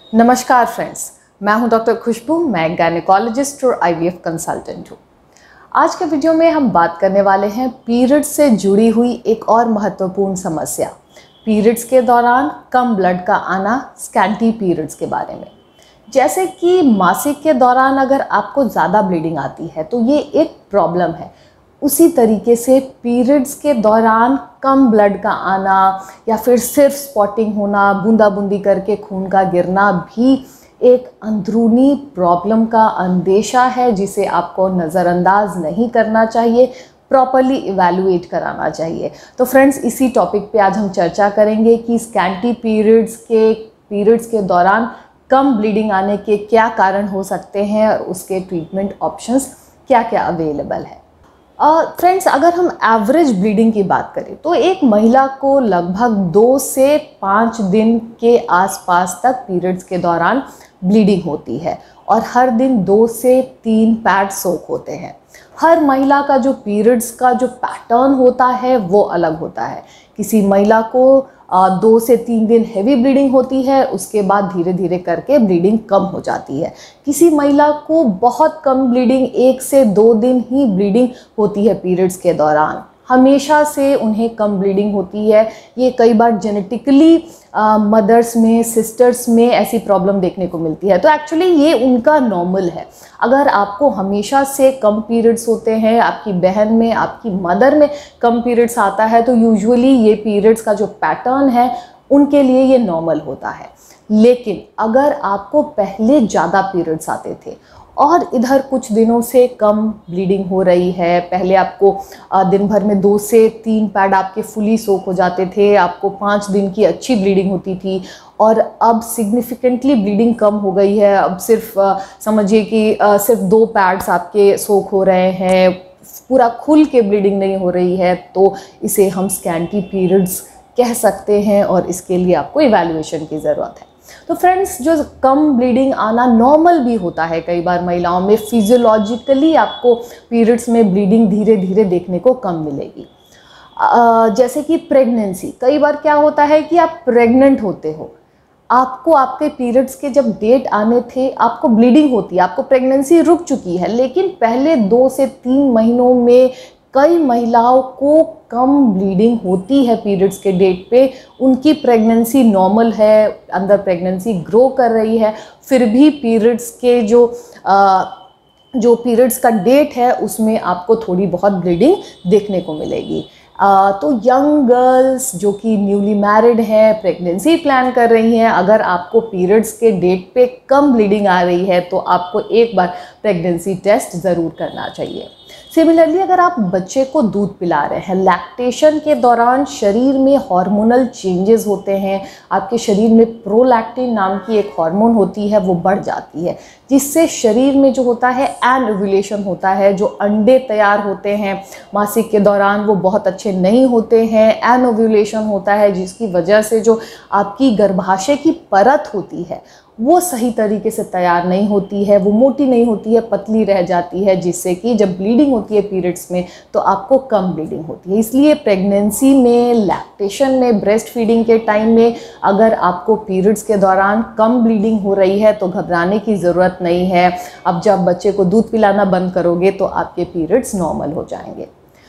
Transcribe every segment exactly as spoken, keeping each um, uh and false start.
नमस्कार फ्रेंड्स, मैं हूं डॉक्टर खुशबू। मैं एक गायनेकोलॉजिस्ट और आईवीएफ कंसल्टेंट हूं। आज के वीडियो में हम बात करने वाले हैं पीरियड्स से जुड़ी हुई एक और महत्वपूर्ण समस्या, पीरियड्स के दौरान कम ब्लड का आना, स्कैंटी पीरियड्स के बारे में। जैसे कि मासिक के दौरान अगर आपको ज़्यादा ब्लीडिंग आती है तो ये एक प्रॉब्लम है, उसी तरीके से पीरियड्स के दौरान कम ब्लड का आना या फिर सिर्फ स्पॉटिंग होना, बूंदा बूंदी करके खून का गिरना भी एक अंदरूनी प्रॉब्लम का अंदेशा है, जिसे आपको नज़रअंदाज नहीं करना चाहिए, प्रॉपरली इवैल्यूएट कराना चाहिए। तो फ्रेंड्स, इसी टॉपिक पे आज हम चर्चा करेंगे कि स्कैंटी पीरियड्स के पीरियड्स के दौरान कम ब्लीडिंग आने के क्या कारण हो सकते हैं और उसके ट्रीटमेंट ऑप्शंस क्या क्या अवेलेबल है। फ्रेंड्स, uh, अगर हम एवरेज ब्लीडिंग की बात करें तो एक महिला को लगभग दो से पाँच दिन के आसपास तक पीरियड्स के दौरान ब्लीडिंग होती है और हर दिन दो से तीन पैड सोक होते हैं। हर महिला का जो पीरियड्स का जो पैटर्न होता है वो अलग होता है। किसी महिला को दो से तीन दिन हेवी ब्लीडिंग होती है, उसके बाद धीरे धीरे करके ब्लीडिंग कम हो जाती है। किसी महिला को बहुत कम ब्लीडिंग, एक से दो दिन ही ब्लीडिंग होती है पीरियड्स के दौरान। हमेशा से उन्हें कम ब्लीडिंग होती है। ये कई बार जेनेटिकली मदर्स में, सिस्टर्स में ऐसी प्रॉब्लम देखने को मिलती है। तो एक्चुअली ये उनका नॉर्मल है। अगर आपको हमेशा से कम पीरियड्स होते हैं, आपकी बहन में, आपकी मदर में कम पीरियड्स आता है, तो यूजुअली ये पीरियड्स का जो पैटर्न है उनके लिए ये नॉर्मल होता है। लेकिन अगर आपको पहले ज़्यादा पीरियड्स आते थे और इधर कुछ दिनों से कम ब्लीडिंग हो रही है, पहले आपको दिन भर में दो से तीन पैड आपके फुली सोक हो जाते थे, आपको पाँच दिन की अच्छी ब्लीडिंग होती थी और अब सिग्निफिकेंटली ब्लीडिंग कम हो गई है, अब सिर्फ समझिए कि सिर्फ दो पैड्स आपके सोक हो रहे हैं, पूरा खुल के ब्लीडिंग नहीं हो रही है, तो इसे हम स्कैंटी पीरियड्स कह सकते हैं और इसके लिए आपको इवैल्यूएशन की ज़रूरत है। तो फ्रेंड्स, जो कम ब्लीडिंग आना नॉर्मल भी होता है कई बार महिलाओं में, फिजियोलॉजिकली आपको पीरियड्स में ब्लीडिंग धीरे धीरे देखने को कम मिलेगी। जैसे कि प्रेगनेंसी, कई बार क्या होता है कि आप प्रेग्नेंट होते हो, आपको आपके पीरियड्स के जब डेट आने थे आपको ब्लीडिंग होती है, आपको प्रेगनेंसी रुक चुकी है, लेकिन पहले दो से तीन महीनों में कई महिलाओं को कम ब्लीडिंग होती है पीरियड्स के डेट पे। उनकी प्रेगनेंसी नॉर्मल है, अंदर प्रेगनेंसी ग्रो कर रही है, फिर भी पीरियड्स के जो आ, जो पीरियड्स का डेट है उसमें आपको थोड़ी बहुत ब्लीडिंग देखने को मिलेगी। आ, तो यंग गर्ल्स जो कि न्यूली मैरिड हैं, प्रेगनेंसी प्लान कर रही हैं, अगर आपको पीरियड्स के डेट पे कम ब्लीडिंग आ रही है तो आपको एक बार प्रेगनेंसी टेस्ट ज़रूर करना चाहिए। सिमिलरली, अगर आप बच्चे को दूध पिला रहे हैं, लैक्टेशन के दौरान शरीर में हार्मोनल चेंजेस होते हैं, आपके शरीर में प्रोलैक्टिन नाम की एक हार्मोन होती है, वो बढ़ जाती है, जिससे शरीर में जो होता है एन ओव्यूलेशन होता है, जो अंडे तैयार होते हैं मासिक के दौरान वो बहुत अच्छे नहीं होते हैं। एन ओव्यूलेशन होता है जिसकी वजह से जो आपकी गर्भाशय की परत होती है वो सही तरीके से तैयार नहीं होती है, वो मोटी नहीं होती है, पतली रह जाती है, जिससे कि जब ब्लीडिंग होती है पीरियड्स में तो आपको कम ब्लीडिंग होती है। इसलिए प्रेगनेंसी में, लैक्टेशन में, ब्रेस्ट फीडिंग के टाइम में अगर आपको पीरियड्स के दौरान कम ब्लीडिंग हो रही है तो घबराने की ज़रूरत नहीं है। अब जब बच्चे को दूध पिलाना बंद करोगे तो आपके पीरियड्स नॉर्मल हो जाएंगे।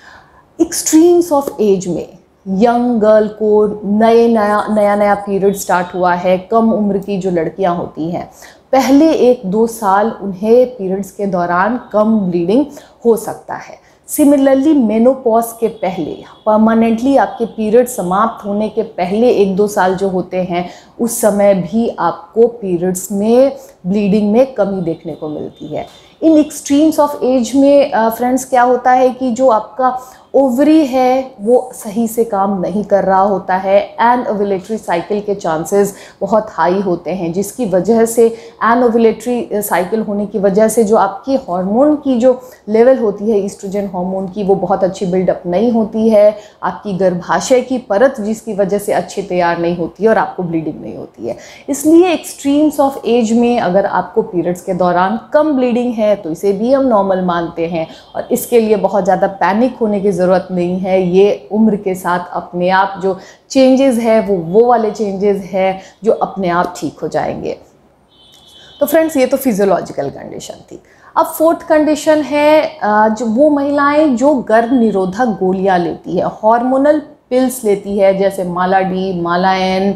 एक्सट्रीम्स ऑफ एज में यंग गर्ल को नए नया नया नया पीरियड स्टार्ट हुआ है, कम उम्र की जो लड़कियां होती हैं, पहले एक दो साल उन्हें पीरियड्स के दौरान कम ब्लीडिंग हो सकता है। सिमिलरली, मेनोपॉज के पहले, परमानेंटली आपके पीरियड समाप्त होने के पहले एक दो साल जो होते हैं उस समय भी आपको पीरियड्स में ब्लीडिंग में कमी देखने को मिलती है। इन एक्सट्रीम्स ऑफ एज में फ्रेंड्स uh, क्या होता है कि जो आपका ओवरी है वो सही से काम नहीं कर रहा होता है, एन ओव्यूलेटरी साइकिल के चांसेस बहुत हाई होते हैं, जिसकी वजह से एन ओव्यूलेटरी साइकिल होने की वजह से जो आपकी हार्मोन की जो लेवल होती है ईस्ट्रोजन हार्मोन की, वो बहुत अच्छी बिल्डअप नहीं होती है, आपकी गर्भाशय की परत जिसकी वजह से अच्छी तैयार नहीं होती है और आपको ब्लीडिंग नहीं होती है। इसलिए एक्सट्रीम्स ऑफ एज में अगर आपको पीरियड्स के दौरान कम ब्लीडिंग है तो इसे भी हम नॉर्मल मानते हैं और इसके लिए बहुत ज़्यादा पैनिक होने की ज़रूरत नहीं है। ये उम्र के साथ अपने आप जो चेंजेस है वो वो वाले चेंजेस है जो अपने आप ठीक हो जाएंगे। तो फ्रेंड्स ये तो फिजियोलॉजिकल कंडीशन थी। अब फोर्थ कंडीशन है जो वो महिलाएं जो गर्भ निरोधक गोलियां लेती है, हार्मोनल पिल्स लेती है, जैसे Mala D, Mala N,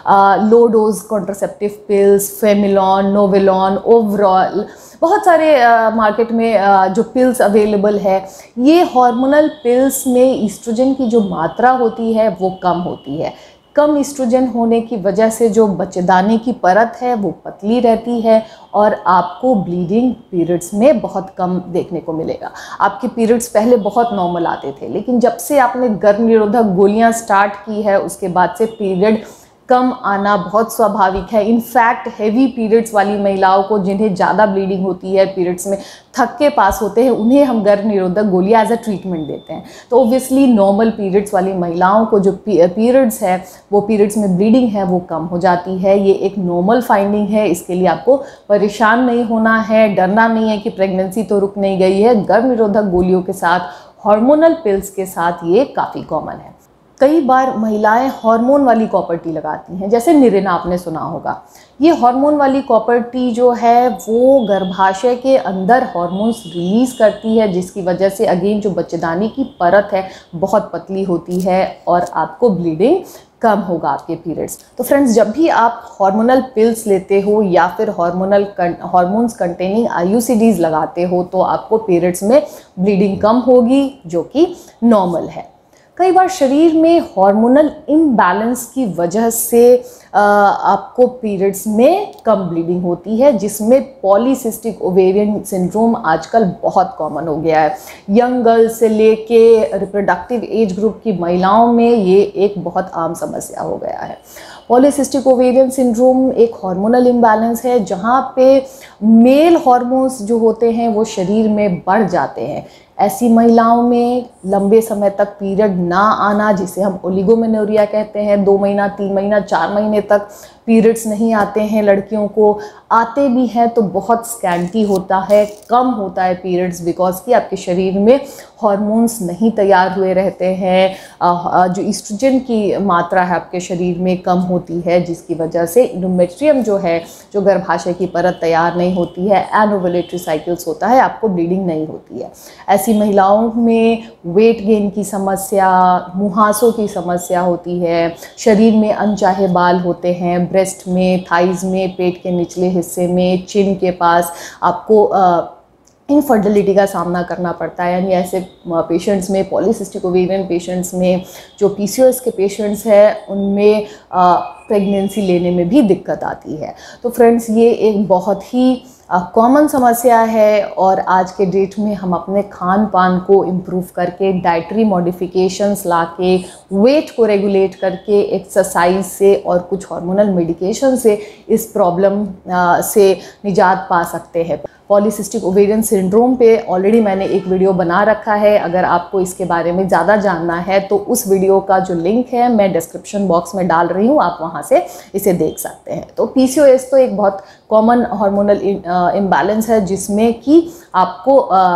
low dose contraceptive pills, Femilon, Novelon, Ovral, बहुत सारे मार्केट में uh, जो पिल्स अवेलेबल है। ये हार्मोनल पिल्स में ईस्ट्रोजन की जो मात्रा होती है वो कम होती है। कम ईस्ट्रोजन होने की वजह से जो बच्चेदानी की परत है वो पतली रहती है और आपको ब्लीडिंग पीरियड्स में बहुत कम देखने को मिलेगा। आपके पीरियड्स पहले बहुत नॉर्मल आते थे, लेकिन जब से आपने गर्भ निरोधक गोलियां स्टार्ट की है उसके बाद से पीरियड कम आना बहुत स्वाभाविक है। इनफैक्ट हेवी पीरियड्स वाली महिलाओं को जिन्हें ज़्यादा ब्लीडिंग होती है, पीरियड्स में थक के पास होते हैं, उन्हें हम गर्भ निरोधक गोलियां एज अ ट्रीटमेंट देते हैं। तो ओब्वियसली नॉर्मल पीरियड्स वाली महिलाओं को जो पीरियड्स है वो पीरियड्स में ब्लीडिंग है वो कम हो जाती है। ये एक नॉर्मल फाइंडिंग है, इसके लिए आपको परेशान नहीं होना है, डरना नहीं है कि प्रेगनेंसी तो रुक नहीं गई है। गर्भ निरोधक गोलियों के साथ, हार्मोनल पिल्स के साथ ये काफ़ी कॉमन है। कई बार महिलाएं हार्मोन वाली कॉपर टी लगाती हैं, जैसे निरेना आपने सुना होगा। ये हार्मोन वाली कॉपर टी जो है वो गर्भाशय के अंदर हार्मोन्स रिलीज़ करती है, जिसकी वजह से अगेन जो बच्चेदानी की परत है बहुत पतली होती है और आपको ब्लीडिंग कम होगा आपके पीरियड्स। तो फ्रेंड्स, जब भी आप हार्मोनल पिल्स लेते हो या फिर hormonal hormones containing I U C Ds लगाते हो तो आपको पीरियड्स में ब्लीडिंग कम होगी, जो कि नॉर्मल है। कई बार शरीर में हार्मोनल इम्बैलेंस की वजह से आ, आपको पीरियड्स में कम ब्लीडिंग होती है, जिसमें पॉलीसिस्टिक ओवेरियन सिंड्रोम आजकल बहुत कॉमन हो गया है। यंग गर्ल्स से लेके रिप्रोडक्टिव एज ग्रुप की महिलाओं में ये एक बहुत आम समस्या हो गया है। पॉलीसिस्टिक ओवेरियन सिंड्रोम एक हार्मोनल इम्बैलेंस है जहाँ पे मेल हार्मोन्स जो होते हैं वो शरीर में बढ़ जाते हैं। ऐसी महिलाओं में लंबे समय तक पीरियड ना आना, जिसे हम ओलिगोमेनोरिया कहते हैं, दो महीना तीन महीना चार महीने तक पीरियड्स नहीं आते हैं लड़कियों को, आते भी हैं तो बहुत स्कैंटी होता है, कम होता है पीरियड्स, बिकॉज कि आपके शरीर में हार्मोन्स नहीं तैयार हुए रहते हैं। जो ईस्ट्रोजन की मात्रा है आपके शरीर में कम होती है, जिसकी वजह से इंडोमेट्रियम जो है, जो गर्भाशय की परत तैयार नहीं होती है, एनोवुलेटरी साइकिल्स होता है, आपको ब्लीडिंग नहीं होती है। ऐसी महिलाओं में वेट गेन की समस्या, मुहासों की समस्या होती है, शरीर में अनचाहे बाल होते हैं, ब्रेस्ट में, थाइज में, पेट के निचले हिस्से में, चिन के पास आपको इनफर्टिलिटी का सामना करना पड़ता है। यानी ऐसे पेशेंट्स में, पॉलीसिस्टिक ओवेरियन पेशेंट्स में, जो पी सी ओ एस के पेशेंट्स हैं, उनमें प्रेगनेंसी लेने में भी दिक्कत आती है। तो फ्रेंड्स, ये एक बहुत ही कॉमन uh, समस्या है और आज के डेट में हम अपने खान पान को इम्प्रूव करके, डाइटरी मॉडिफिकेशंस लाके, वेट को रेगुलेट करके, एक्सरसाइज से और कुछ हार्मोनल मेडिकेशन से इस प्रॉब्लम uh, से निजात पा सकते हैं। पॉलीसिस्टिक ओवेरियन सिंड्रोम पे ऑलरेडी मैंने एक वीडियो बना रखा है, अगर आपको इसके बारे में ज़्यादा जानना है तो उस वीडियो का जो लिंक है मैं डिस्क्रिप्शन बॉक्स में डाल रही हूँ, आप वहाँ से इसे देख सकते हैं। तो पी सी ओ एस तो एक बहुत कॉमन हार्मोनल इम्बैलेंस है जिसमें कि आपको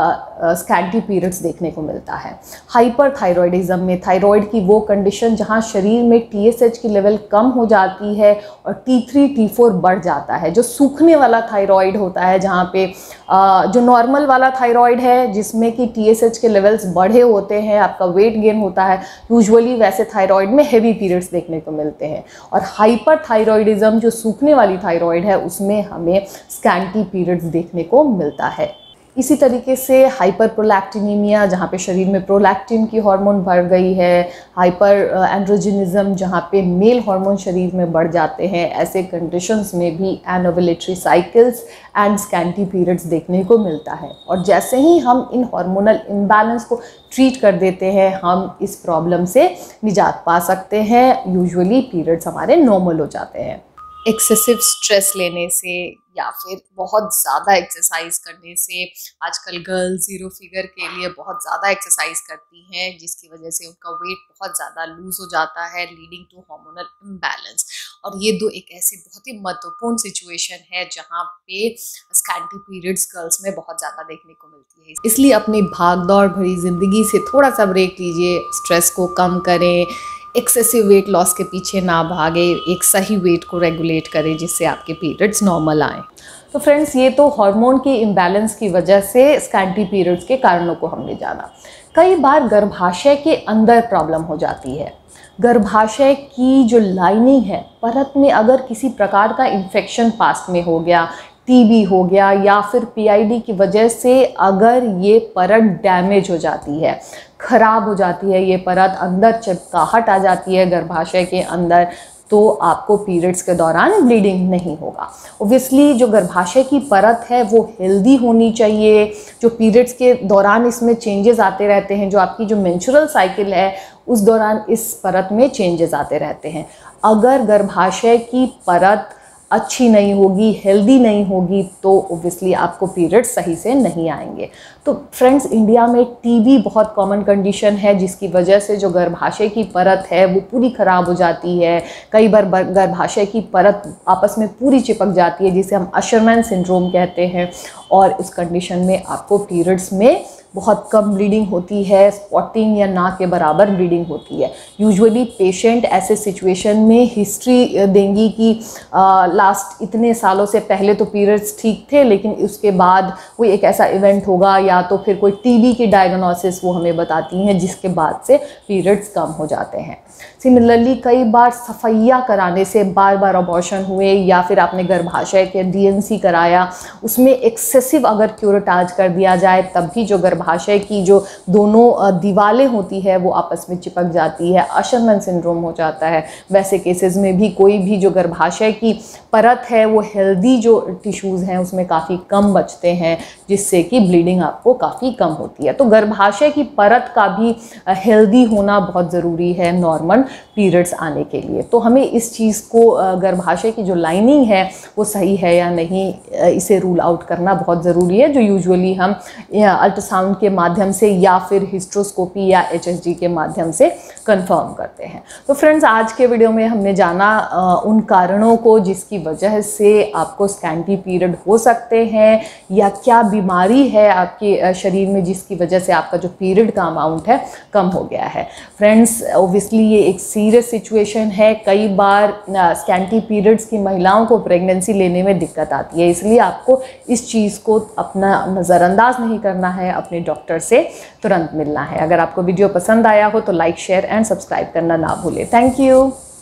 स्कैंटी पीरियड्स देखने को मिलता है। हाइपरथायरॉयडिज्म में, थायराइड की वो कंडीशन जहाँ शरीर में टी एस एच की लेवल कम हो जाती है और टी थ्री टी फोर बढ़ जाता है, जो सूखने वाला थायराइड होता है, जहाँ पे Uh, जो नॉर्मल वाला थायराइड है जिसमें कि टी एस एच के लेवल्स बढ़े होते हैं, आपका वेट गेन होता है, यूजुअली वैसे थायराइड में हेवी पीरियड्स देखने को मिलते हैं। और हाइपरथायरॉयडिज्म जो सूखने वाली थायराइड है उसमें हमें स्कैंटी पीरियड्स देखने को मिलता है। इसी तरीके से हाइपर प्रोलैक्टिनीमिया, जहाँ पे शरीर में प्रोलैक्टिन की हार्मोन बढ़ गई है, हाइपर एंड्रोजिनिज्म, जहाँ पे मेल हार्मोन शरीर में बढ़ जाते हैं, ऐसे कंडीशंस में भी anovulatory cycles and scanty periods देखने को मिलता है। और जैसे ही हम इन हार्मोनल इम्बैलेंस को ट्रीट कर देते हैं, हम इस प्रॉब्लम से निजात पा सकते हैं। यूजुअली पीरियड्स हमारे नॉर्मल हो जाते हैं। एक्सेसिव स्ट्रेस लेने से या फिर बहुत ज़्यादा एक्सरसाइज करने से, आजकल गर्ल्स ज़ीरो फिगर के लिए बहुत ज़्यादा एक्सरसाइज करती हैं, जिसकी वजह से उनका वेट बहुत ज़्यादा लूज हो जाता है, लीडिंग टू हार्मोनल इम्बैलेंस। और ये दो एक ऐसी बहुत ही महत्वपूर्ण सिचुएशन है जहाँ पे स्कैंटी पीरियड्स गर्ल्स में बहुत ज़्यादा देखने को मिलती है। इसलिए अपनी भाग दौड़ भरी ज़िंदगी से थोड़ा सा ब्रेक लीजिए, स्ट्रेस को कम करें, एक्सेसिव वेट लॉस के पीछे ना भागे, एक सही वेट को रेगुलेट करें जिससे आपके पीरियड्स नॉर्मल आएँ। तो फ्रेंड्स, ये तो हार्मोन के इम्बैलेंस की वजह से स्कैंटी पीरियड्स के कारणों को हमने जाना। कई बार गर्भाशय के अंदर प्रॉब्लम हो जाती है। गर्भाशय की जो लाइनिंग है, परत में अगर किसी प्रकार का इन्फेक्शन पास्ट में हो गया, टीबी हो गया या फिर पीआईडी की वजह से अगर ये परत डैमेज हो जाती है, खराब हो जाती है, ये परत अंदर चिपकाहट आ जाती है गर्भाशय के अंदर, तो आपको पीरियड्स के दौरान ब्लीडिंग नहीं होगा। ओब्वियसली जो गर्भाशय की परत है वो हेल्दी होनी चाहिए। जो पीरियड्स के दौरान इसमें चेंजेस आते रहते हैं, जो आपकी जो मेंस्ट्रुअल साइकिल है उस दौरान इस परत में चेंजेस आते रहते हैं। अगर गर्भाशय की परत अच्छी नहीं होगी, हेल्दी नहीं होगी, तो ओब्वियसली आपको पीरियड्स सही से नहीं आएंगे। तो फ्रेंड्स, इंडिया में टीबी बहुत कॉमन कंडीशन है जिसकी वजह से जो गर्भाशय की परत है वो पूरी ख़राब हो जाती है। कई बार गर्भाशय की परत आपस में पूरी चिपक जाती है जिसे हम अशरमैन सिंड्रोम कहते हैं, और इस कंडीशन में आपको पीरियड्स में बहुत कम ब्लीडिंग होती है, स्पॉटिंग या ना के बराबर ब्लीडिंग होती है। यूजुअली पेशेंट ऐसे सिचुएशन में हिस्ट्री देंगी कि आ, लास्ट इतने सालों से पहले तो पीरियड्स ठीक थे, लेकिन उसके बाद कोई एक ऐसा इवेंट होगा या तो फिर कोई टीबी की डायग्नोसिस वो हमें बताती हैं जिसके बाद से पीरियड्स कम हो जाते हैं। सिमिलरली कई बार सफैया कराने से बार बार अबॉर्शन हुए या फिर आपने गर्भाशय के डीएनसी कराया, उसमें एक्सेसिव अगर क्यूरेटाज कर दिया जाए तब भी जो गर्भाशय की जो दोनों दीवारें होती है वो आपस में चिपक जाती है, अशरमैन सिंड्रोम हो जाता है। वैसे केसेस में भी कोई भी जो गर्भाशय की परत है वो हेल्दी जो टिश्यूज़ हैं उसमें काफ़ी कम बचते हैं, जिससे कि ब्लीडिंग आपको काफ़ी कम होती है। तो गर्भाशय की परत का भी हेल्दी होना बहुत ज़रूरी है नॉर्मल पीरियड्स आने के लिए। तो हमें इस चीज़ को, गर्भाशय की जो लाइनिंग है वो सही है या नहीं, इसे रूल आउट करना बहुत ज़रूरी है, जो यूजुअली हम अल्ट्रासाउंड के माध्यम से या फिर हिस्ट्रोस्कोपी या एचएसजी के माध्यम से कंफर्म करते हैं। तो फ्रेंड्स, आज के वीडियो में हमने जाना उन कारणों को जिसकी वजह से आपको स्कैंटी पीरियड हो सकते हैं, या क्या बीमारी है आपके शरीर में जिसकी वजह से आपका जो पीरियड का अमाउंट है कम हो गया है। फ्रेंड्स, ओब्वियसली ये एक सीरियस सिचुएशन है। कई बार स्कैंटी पीरियड्स की महिलाओं को प्रेगनेंसी लेने में दिक्कत आती है, इसलिए आपको इस चीज़ को अपना नज़रअंदाज नहीं करना है, अपने डॉक्टर से तुरंत मिलना है। अगर आपको वीडियो पसंद आया हो तो लाइक, शेयर एंड सब्सक्राइब करना ना भूलें। Thank you.